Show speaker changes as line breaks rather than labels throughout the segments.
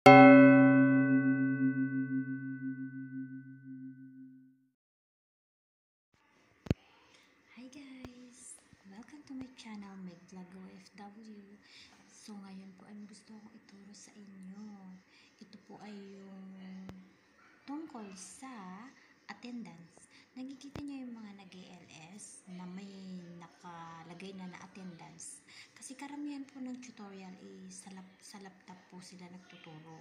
Hi guys! Welcome to my channel, Meg Vlog OFW. So ngayon po ay gusto kong ituro sa inyo. Ito po ay yung tungkol sa attendance. Nakikita niyo yung mga nag-ALS na may nakalagay na attendance. Kasi karamihan po ng tutorial sa laptop po sila nagtuturo.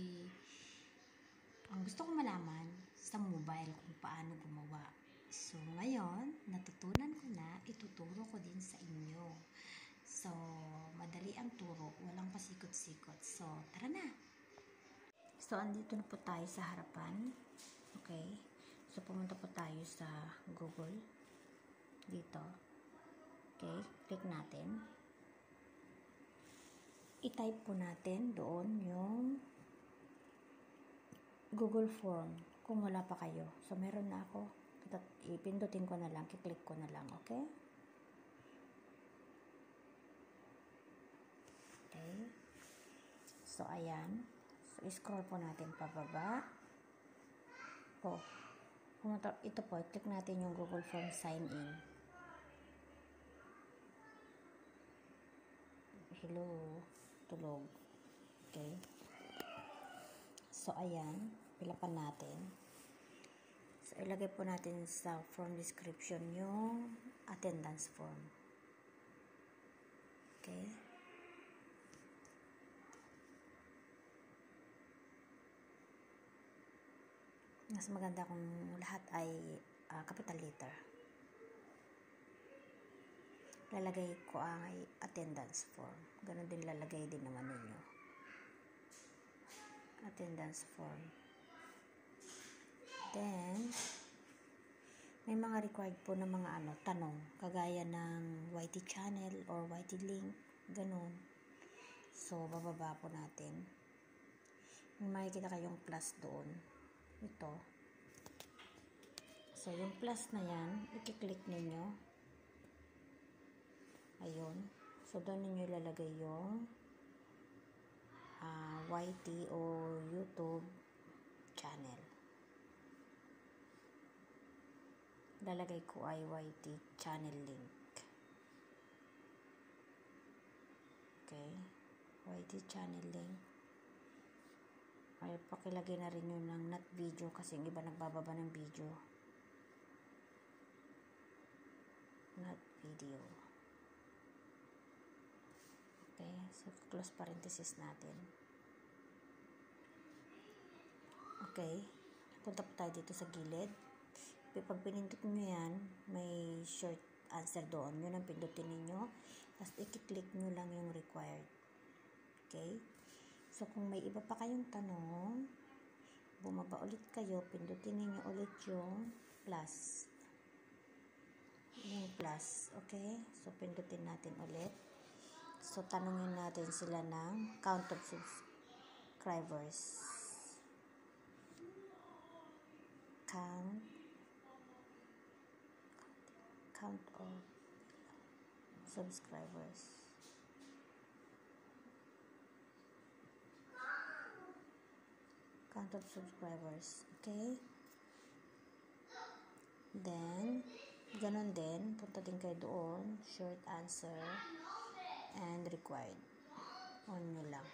Ang gusto ko malaman sa mobile kung paano gumawa. So, ngayon, natutunan ko na, ituturo ko din sa inyo. So, madali ang turo, walang pasikot-sikot. So, tara na! So, andito na po tayo sa harapan. Okay? So, pumunta po tayo sa Google. Dito. Okay? Click natin. I-type po natin doon yung Google Form kung wala pa kayo. So, meron na ako. Ipindutin ko na lang, kiklik ko na lang, okay? Okay. So, ayan. So, scroll po natin pababa. Oh, ito po, click natin yung Google Form sign in. Hello, tulog. Okay. So, ayan. Pilapan natin. So, ilagay po natin sa form description yung attendance form. Okay. Mas maganda kung lahat ay capital letter. Lalagay ko ang attendance form. Ganun din lalagay din naman ninyo. Attendance form. Then, may mga required po ng mga tanong. Kagaya ng YT channel or YT link. Ganun. So, bababa po natin. May makikita kayong plus doon. Ito. So, yung plus na yan, i-click ninyo. Ayun. So, doon ninyo ilalagay yung YT o YouTube channel. Lalagay ko ay YT channel link. Okay. YT channel link. Ay, pakilagay na rin yun ng not video kasi yung iba nagbababa ng video. Not video. Okay. So, close parenthesis natin. Okay. Punta po tayo dito sa gilid. Pag pinindot nyo yan, may short answer doon. Yun ang pindutin ninyo. Tapos, i-click nyo lang yung required. Okay? So, kung may iba pa kayong tanong, bumaba ulit kayo, pindutin ninyo ulit yung plus. Yung plus. Okay? So, pindutin natin ulit. So, tanungin natin sila ng count of subscribers. Count of subscribers. Count of subscribers. Okay? Then, ganun din. Punta din kayo doon. Short answer and required. On nyo lang.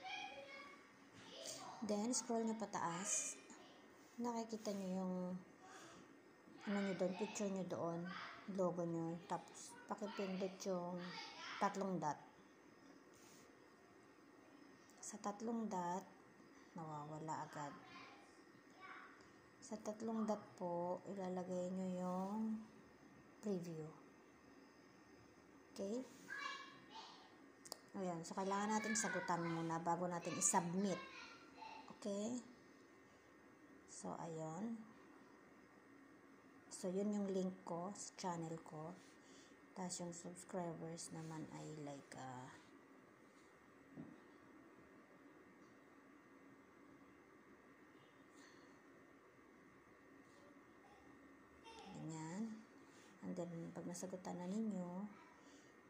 Then, scroll nyo pataas. Nakikita nyo yung nyo doon, picture nyo doon, logo nyo. Tapos, pakipindot yung tatlong dot. Sa tatlong dot, nawawala agad. Sa tatlong dot po, ilalagay nyo yung preview. Okay? Ayan. So, kailangan natin sagutan muna bago natin i-submit. Okay? So, ayun. So, yun yung link ko sa channel ko. Tapos, yung subscribers naman ay like, ganyan. And then, pag nasagutan na ninyo,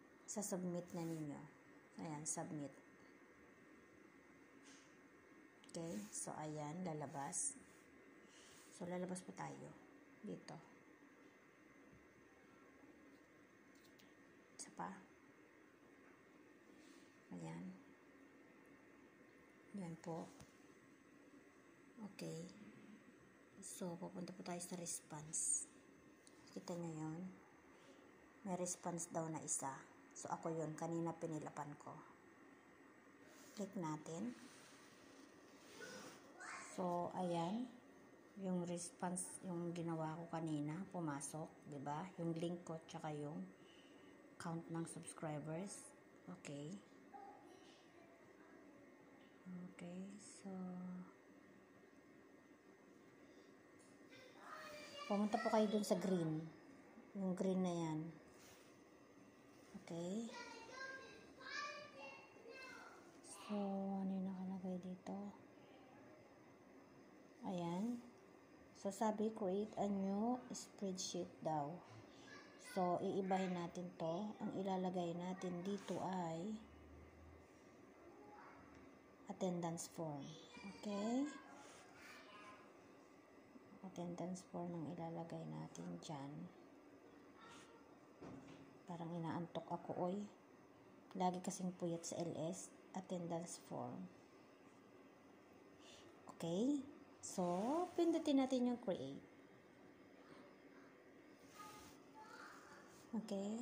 sa-submit na ninyo. Ayan, submit. Okay, so ayan, lalabas. So lalabas po tayo dito. Isa pa. Ayan. Yan po. Okay. So, pupunta po tayo sa response. Kita nyo yun? May response daw na isa. So, ako yun. Kanina pinilapan ko. Click natin. So, ayan. Yung response, yung ginawa ko kanina, pumasok. Diba? Yung link ko, tsaka yung count ng subscribers. Okay. Okay. So, pumunta po kayo dun sa green. Yung green na yan. Okay. So, ano yung nakalagay dito? Ayan. So, sabi, create a new spreadsheet daw. So, iibahin natin to. Ang ilalagay natin dito ay attendance form. Okay? Attendance form ang ilalagay natin dyan. Parang inaantok ako, oy. Lagi kasing puyat sa LS. Attendance form. Okay? So, pindutin natin yung create. Okay?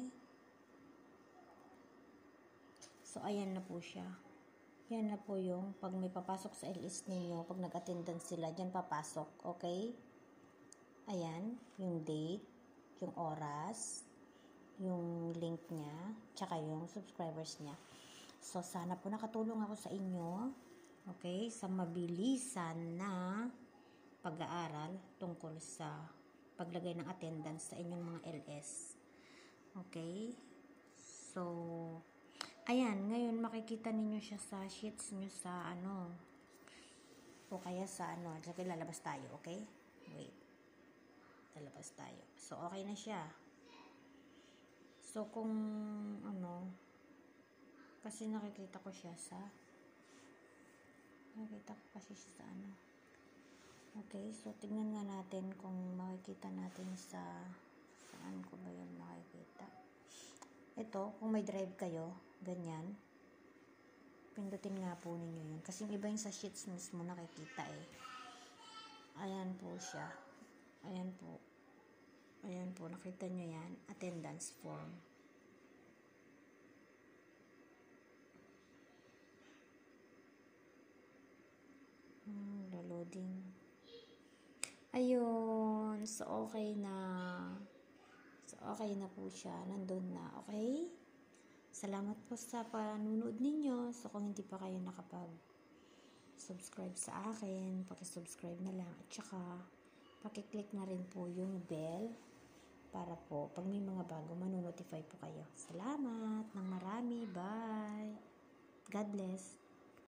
So, ayan na po siya. Yan na po yung pag may papasok sa LS ninyo, pag nag-attendance sila, dyan papasok. Okay? Ayan, yung date, yung oras, yung link niya, tsaka yung subscribers niya. So, sana po nakatulong ako sa inyo, okay, sa mabilisan na pag-aaral tungkol sa paglagay ng attendance sa inyong mga LS. Okay? So, ayan, ngayon makikita ninyo siya sa sheets nyo sa ano, o kaya sa ano, sige, lalabas tayo, okay? Wait. Lalabas tayo. So, okay na siya. So, kung ano, kasi nakikita ko siya sa ano. Okay, so tingnan nga natin kung makikita natin saan ko ba yun makikita. Ito, kung may drive kayo, ganyan, pindutin nga po ninyo yun. Kasi yung iba yung sa sheets mismo nakikita eh. Ayan po siya. Ayan po. Ayan po, nakita nyo yan. Attendance form. Loading. Ayun. So, okay na. So, okay na po siya. Nandun na. Okay? Salamat po sa panunod ninyo. So, kung hindi pa kayo nakapag-subscribe sa akin, paki-subscribe na lang. At saka, paki-click na rin po yung bell para po, pag may mga bago, manonotify po kayo. Salamat ng marami. Bye. God bless.